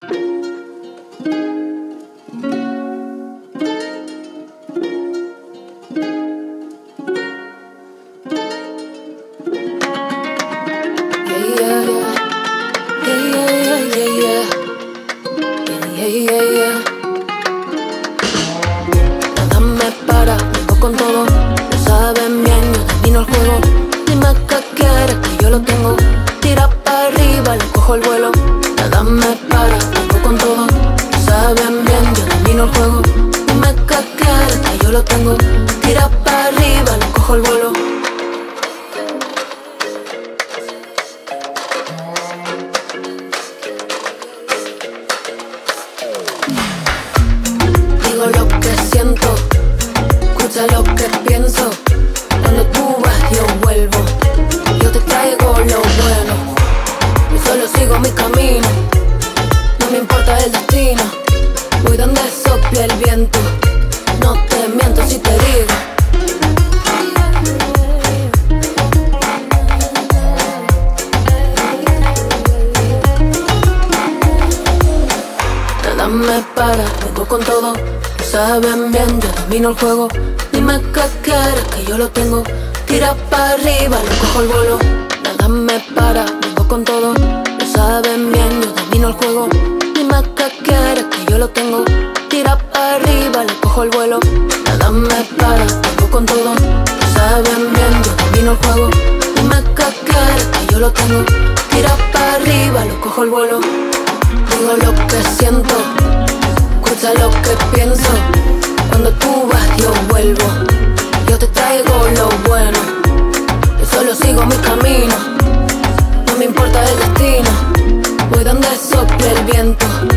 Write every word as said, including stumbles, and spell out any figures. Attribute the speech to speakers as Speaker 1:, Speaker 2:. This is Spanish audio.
Speaker 1: Nada me para, vengo con todo. Lo saben bien, yo domino el juego. Dime qué quieres, que yo lo tengo. Tira para arriba, le cojo el vuelo. Nada me para, vengo con todo. Lo saben bien, yo domino el juego. Dime qué quieres, que yo lo tengo. Tira para arriba, le cojo el vuelo. Digo lo que siento, escucha lo que pienso. Cuando tú vas yo vuelvo, yo te traigo lo bueno. Yo solo sigo mi camino, no me importa el destino. Voy donde sople el viento, no te miento si te digo. Nada me para, vengo con todo. Lo saben bien, yo domino el juego. Dime qué quieres, que yo lo tengo. Tira para arriba, le cojo el vuelo. Nada me para, vengo con todo. Lo saben bien, yo domino el juego. Dime qué quieres, que yo lo tengo. Tira para arriba, le cojo el vuelo. Nada me para, vengo con todo. Lo saben bien, yo domino el juego. Dime qué quieres, que yo lo tengo. Tira para arriba, le cojo el vuelo. Digo lo que siento, escucha lo que pienso. Cuando tú vas yo vuelvo, yo te traigo lo bueno. Yo solo sigo mi camino, no me importa el destino. Voy donde sople el viento,